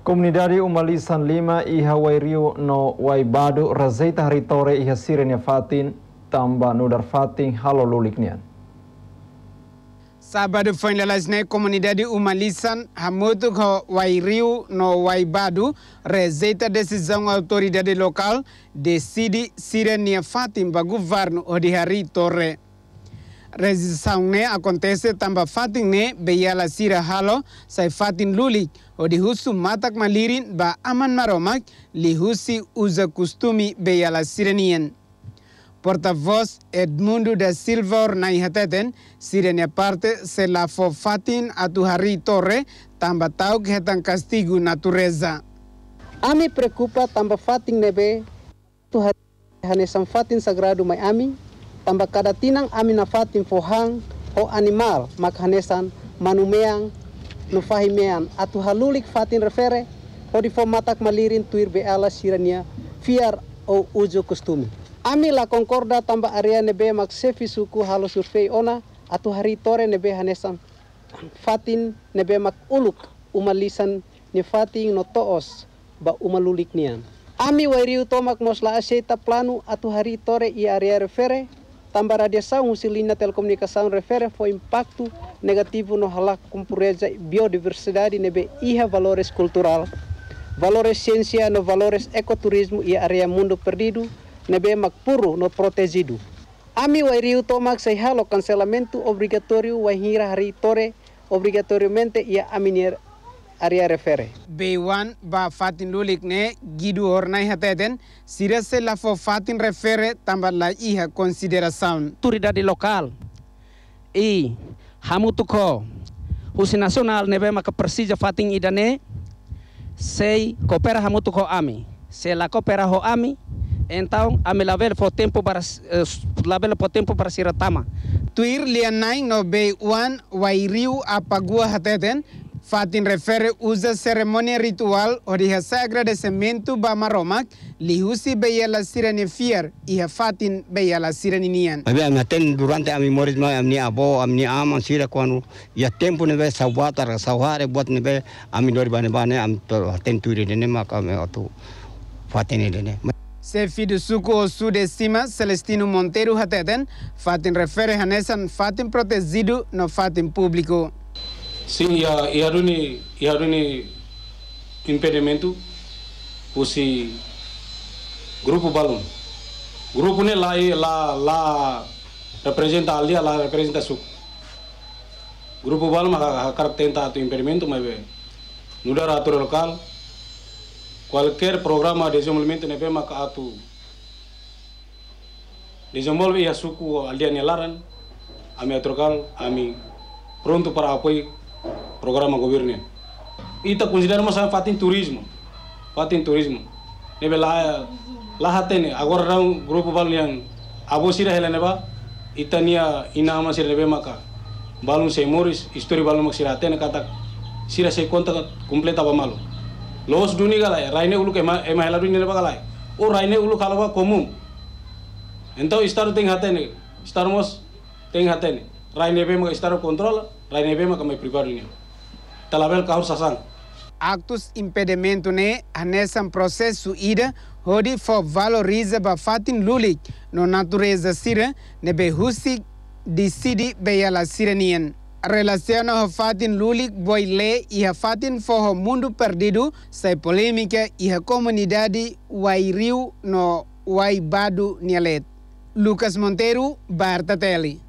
Comunidade Umalisan 5 iha Wairiu no Waibadu razeita haritore iha sirenia fatin tamba nudar fatin halo luliknian. Sábado foi na comunidade Umalisan hamutu ko Wairiu no Waibadu rezeita decisão autoridade local decide sirenia fatin ba governo odi haritore. Resisão ne acontece tamba fatin ne beyala sira halo sai fatin lulik odi husu matak malirin ba aman maromak li husi usa costume beyala sirenien. Porta-voz Edmundo da Silva ornai hateten sirenia parte se la fo fatin atu hari torre tamba tau que hetan castigo natureza. Ami preocupa tamba fatin nebe tu hanesan fatin sagrado mai ami tamba kada tinang ami na fatin fohang o animal makhanesan manumeang no fahimean atu halulik fatin refere o di fo matak malirin tuir be ala sirania fiar o ujo costume. Ami la concorda tamba area nebe mak sefi suku halo survei ona atu hari tore nebe hanesan fatin nebe mak uluk umalisan ni fatin no toos ba umalulik nian. Ami wairiu tomak mosla aseita plano atu hari tore i area refere tamba radiação usilina telecomunicação refere foi impacto negativo no halak kumpureza biodiversidade nebe iha valores cultural, valores ciência no valores ecoturismo e area mundo perdido nebe mak puro no protegido. Ami wairiu tomak sei halo cancelamento obrigatório wahira hari tore obrigatoriamente ia aminier area refere. B1 ba fatin lulik ne gidu ornai hateten sirase la fo fatin refere tamba la iha consideração. Autoridade local e hamutuko husi nasional nebe maka persija fatin idane sei coopera hamutuko ami se la coopera ho ami então ami lavel fo tempo para lavel fo tempo para siratama tuir lianai no B1 wairiu apagua hateten fatin refere usa cerimônia ritual orihasa agradecimento ba maromak lihusi beyala sirene fier iha fatin beyala sireninian. Abi amaten durante ami moris ma amni abo amni aman sira kwanu ya tempo nebe sawatar saware buat nebe ami dori bane bane am ten tuiri dene maka me atu fatin dene. Sefi do suco o sul de cima Celestino Monteiro hateten fatin refere hanesan fatin protegido no fatin público. Sim, e haruni impedimento usi grupo balon. Grupo ne lá representa ali, lá representa su. Grupo balon hakar tenta tu impedimento, mas no daratório local qualquer programa de desenvolvimento nebe maka atu desenvolve ia suku ali anelaran ami atrocal ami pronto para apoio programa governo. Ita consideramos a fatin turismo. Nebe lá hatene agora um grupo balon abo sira heleneba itania inama sira nebe maka balon sei moris história balon sira hatene kata sira sei conta completa ba malo. Los duni galai raine ulu ema hela duni neba galai. O raine ulu kalaba comum. Então estado tem hatene. Estamos tem hatene. Raine be maka estado controla, raine be maka mai privado ni. Talabel kahur sasang. Actos impedimento ne anesan processo ida hodi for valoriza ba fatin lulik no natureza sira nebe husi decide beyala sirenien. Relaciona ho fatin lulik boile e a fatin for mundo perdido sai polêmica e a comunidade Wairiu no Waibadu Nialet. Lucas Monteiro, Barta Tele.